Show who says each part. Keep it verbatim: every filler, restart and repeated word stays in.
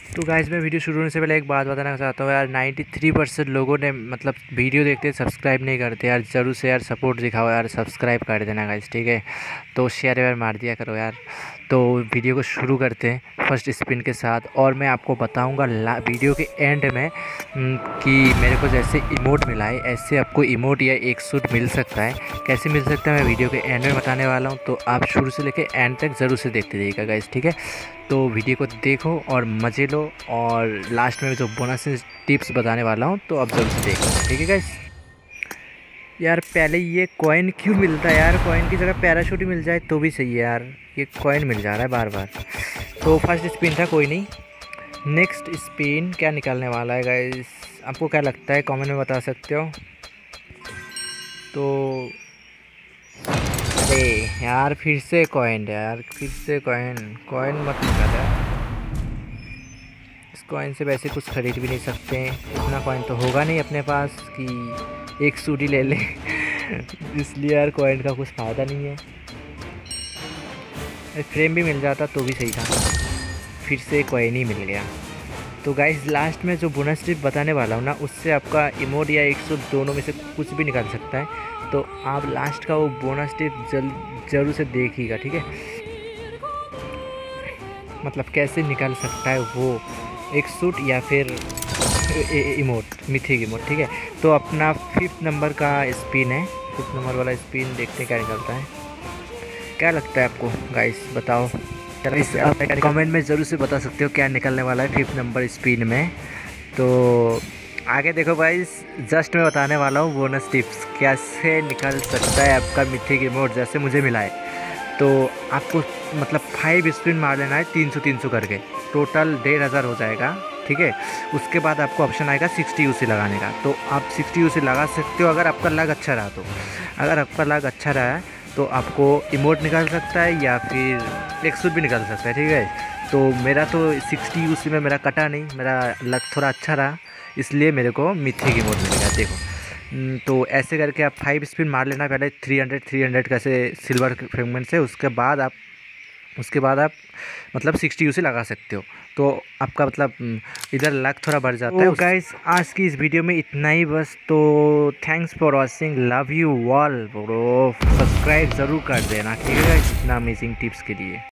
Speaker 1: तो गाइस मैं वीडियो शुरू होने से पहले एक बात बताना चाहता हूँ यार, तिरानवे परसेंट लोगों ने मतलब वीडियो देखते सब्सक्राइब नहीं करते यार। ज़रूर से यार सपोर्ट दिखाओ यार, सब्सक्राइब कर देना गाइस, ठीक है। तो शेयर वेयर मार दिया करो यार। तो वीडियो को शुरू करते हैं फर्स्ट स्पिन के साथ, और मैं आपको बताऊंगा वीडियो के एंड में न, कि मेरे को जैसे इमोट मिला है ऐसे आपको इमोट या एक सूट मिल सकता है। कैसे मिल सकता है मैं वीडियो के एंड में बताने वाला हूँ, तो आप शुरू से लेकर एंड तक ज़रूर से देखते रहिएगा गाइस, ठीक है। तो वीडियो को देखो और मज़े लो, और लास्ट में जो बोनस टिप्स बताने वाला हूँ तो आप ज़रूर से देखो, ठीक है गाइस। यार पहले ये कॉइन क्यों मिलता है यार? कॉइन की जगह पैराशूट ही मिल जाए तो भी सही है यार। ये कॉइन मिल जा रहा है बार बार। तो फर्स्ट स्पिन था, कोई नहीं। नेक्स्ट स्पिन क्या निकालने वाला है गाइस? आपको क्या लगता है कमेंट में बता सकते हो। तो अरे यार फिर से कॉइन यार, फिर से कॉइन। कॉइन मत निकाल यार, इस कॉइन से वैसे कुछ खरीद भी नहीं सकते। इतना कॉइन तो होगा नहीं अपने पास कि एक सूडी ले ले इसलिए यार कॉइन का कुछ फ़ायदा नहीं है। फ्रेम भी मिल जाता तो भी सही था। फिर से कॉइन ही मिल गया। तो गाइस लास्ट में जो बोनस टिप बताने वाला हूँ ना, उससे आपका इमोट या एक सौ दोनों में से कुछ भी निकाल सकता है। तो आप लास्ट का वो बोनस टिप जल जरूर से देखिएगा, ठीक है। मतलब कैसे निकाल सकता है वो एक सूट या फिर इमोट, मिथिक इमोट, ठीक है। तो अपना फिफ्थ नंबर का स्पिन है, फिफ्थ नंबर वाला स्पिन देखते हैं क्या निकलता है। क्या लगता है आपको गाइस, बताओ। इस आप कमेंट में ज़रूर से बता सकते हो क्या निकलने वाला है फिफ्थ नंबर स्पिन में। तो आगे देखो गाइस, जस्ट मैं बताने वाला हूँ बोनस टिप्स कैसे निकल सकता है आपका मिथिक इमोट जैसे मुझे मिला है। तो आपको मतलब फाइव स्पिन मार लेना है, तीन सौ तीन सौ करके, टोटल डेढ़ हज़ार हो जाएगा, ठीक है। उसके बाद आपको ऑप्शन आएगा सिक्सटी यूसी लगाने का। तो आप सिक्सटी यूसी लगा सकते हो अगर आपका लग अच्छा रहा तो। अगर आपका लग अच्छा रहा है तो आपको इमोट निकाल सकता है या फिर एक सूट भी निकाल सकता है, ठीक है। तो मेरा तो सिक्सटी यूसी में मेरा कटा नहीं, मेरा लग थोड़ा अच्छा रहा, इसलिए मेरे को मिथिक इमोट मिल गया। देखो, तो ऐसे करके आप फाइव स्पिन मार लेना पहले, थ्री हंड्रेड थ्री हंड्रेड कैसे सिल्वर फ्रेगमेंट से। उसके बाद आप उसके बाद आप मतलब सिक्सटी यूसी लगा सकते हो। तो आपका मतलब इधर लक थोड़ा बढ़ जाता है। तो गाइस आज की इस वीडियो में इतना ही बस। तो thanks for watching, love you all bro. Subscribe ज़रूर कर देना, ठीक है गाइस, इतना अमेजिंग टिप्स के लिए।